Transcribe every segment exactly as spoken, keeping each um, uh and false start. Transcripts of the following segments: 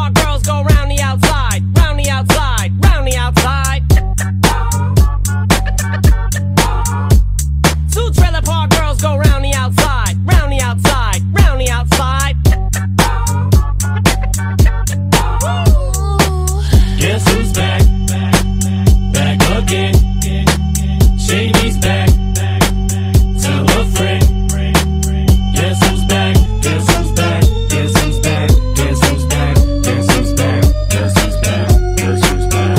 park girls go round the outside, round the outside, round the outside. Two trailer park girls go round the outside, round the outside, round the outside. Guess who's back? Back again. Shady's back. Tell a friend. Guess who's back? Guess who's back? Guess who's back? Guess who's back? Guess who's back? Guess who's back? Guess who's back?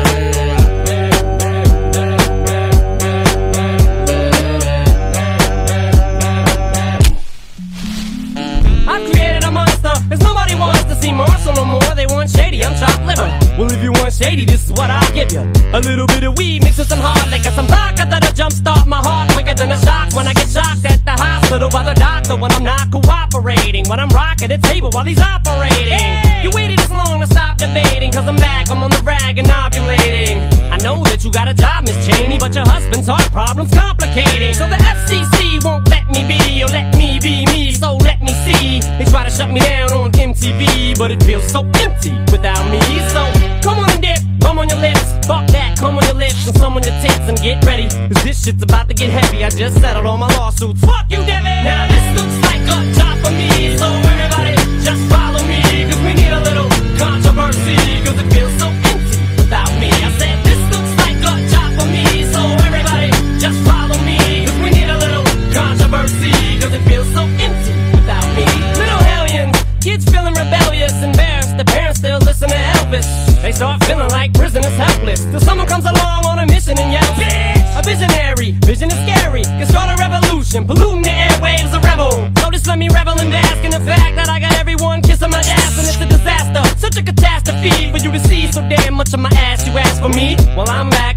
I've created a monster, cause nobody wants to see Marshall no more. They want Shady, I'm chopped liver. Well, if you want Shady, this is what I'll give you. A little bit of weed mixed with some hard liquor, some vodka that'll jumpstart my heart quicker than a shock when I get shocked at the hospital by the doctor when I'm not cooperating, when I'm rocking the table while he's operating. Hey! You waited this long to stop debating, cause I'm back, I'm on the rag and ovulating. I know that you got a job, Miss Cheney, but your husband's heart problem's complicating. So the F C C won't let me be, or let me be me, so let me see. They try to shut me down on M T V, but it feels so empty without me. So come on and dip, come on your lips, fuck that, come on your lips and some on your tits and get ready, cause this shit's about to get heavy. I just settled all my lawsuits, fuck you, Devin. Now this looks like a job for me, so everybody just follow me, cause we need a little controversy, cause it feels so empty without me. I said this looks like a job for me, so everybody just follow me, cause we need a little controversy, cause it feels so empty without me. Little hellions, kids feeling rebellious, embarrassed, the parents still listen to Elvis. They start feeling like prisoners helpless, till someone comes along on a mission and yells, bitch! A visionary, vision is scary, can start a revolution, polluting the airwaves, a rebel. So just let me revel and bask in the fact that I got everyone kissing my ass, and it's a disaster, such a catastrophe for you to see so damn much of my ass. You ask for me, well I'm back.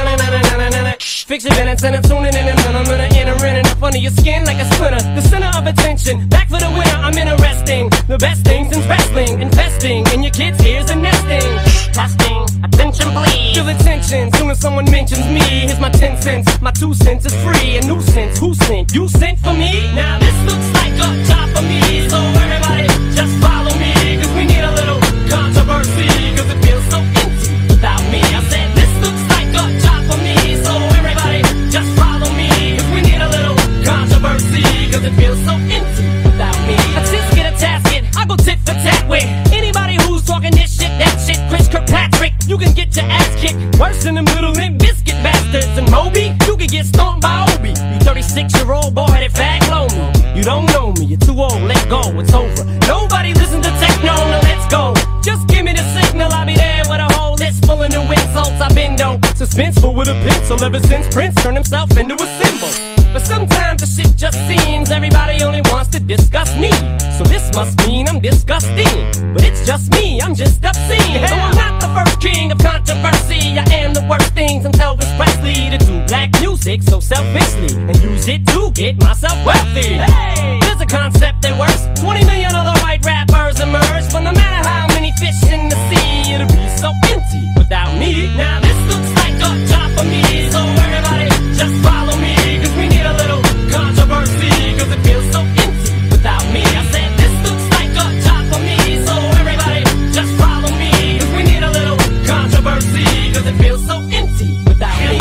Fix your minutes and I'm tuning in and I'm gonna enter in and up under your skin like a splinter. The center of attention, back for the winner, I'm interesting. The best things in wrestling, investing in your kids' ears and nesting. Testing, attention please. Feel attention, soon as someone mentions me. Here's my ten cents, my two cents is free. A nuisance, who sent? You sent for me? Now this looks like a job for me, so everybody just follow me, cause we need a little controversy, cause it feels so empty without me. I said this looks like a job for me, so everybody just follow me, cause we need a little controversy, cause it feels so empty without me. I just get a tasket, I go tit for tat with anybody who's talking this shit, that shit. Chris Kirkpatrick, you can get your ass kicked worse than them little limp biscuit bastards. And Moby, you can get stomped by Obi. You thirty-six year old boy that fag blow me. You don't know me, you're too old, let go, it's over. Nobody listen to techno, now let's go. Just give me the signal, I'll be there with a whole list full of new insults. I've been though suspenseful with a pencil ever since Prince turned himself into a symbol. But sometimes the shit just seems everybody only wants to discuss me. So this must mean I'm disgusting, but it's just me, I'm just obscene. So I'm not the first king of controversy, I am the worst thing since Elvis Presley to do black music so selfishly and use it to get myself wealthy. Hey, there's a concept that works. Twenty million other white rappers emerge, but no matter how many fish in the sea, it'll be so empty without me. Now this looks like a job for me, so everybody just follow me, cause we need a little controversy, cause it feels so empty without me. I said this looks like a job for me, so everybody just follow me, cause we need a little controversy, cause it feels so empty without me.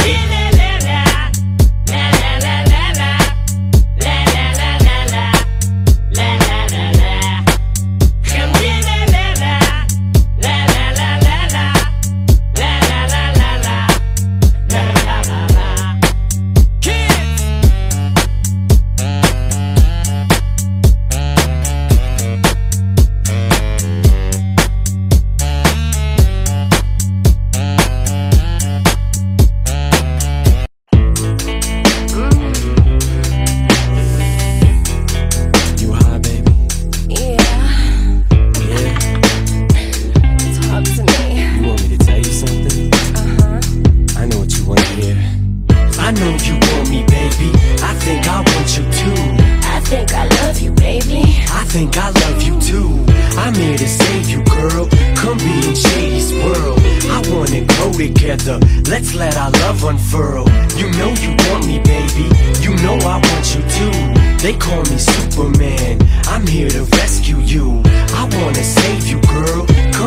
Let's let our love unfurl. You know you want me, baby. You know I want you too. They call me Superman. I'm here to rescue you. I wanna save you, girl. Come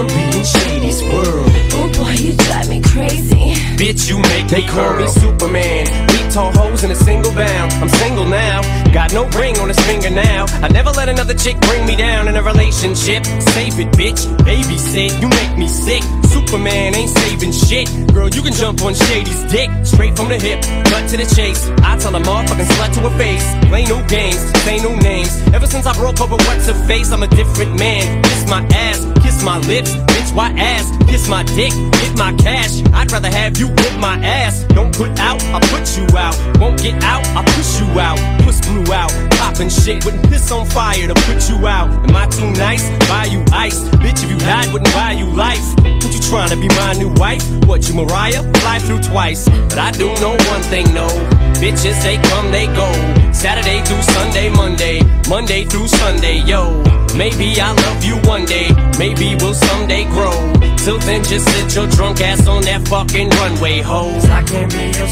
They call me Superman. Beat tall hoes in a single bound. I'm single now, got no ring on his finger now. I never let another chick bring me down in a relationship. Save it, bitch, babysit, you make me sick. Superman ain't saving shit. Girl, you can jump on Shady's dick. Straight from the hip, cut to the chase. I tell a motherfucking slut to her face. Play no games, say no names. Ever since I broke up with what's her face, I'm a different man. Kiss my ass, kiss my lips. Bitch, why ass? Kiss my dick, get my cash. I'd rather have you whip my ass. Don't put out, I'll put you out. Won't get out, I'll push you out. Puss blew out, poppin' shit. Wouldn't piss on fire to put you out. Am I too nice? Buy you ice. Bitch, if you died, wouldn't buy you life. What you trying to be my new wife? What, you Mariah? Fly through twice. But I do know one thing, no. Bitches, they come, they go. Saturday through Sunday, Monday. Monday through Sunday, yo. Maybe I'll love you one day. Maybe we'll someday grow. Till then, just sit your drunk ass on that fucking runway, ho. I can't be your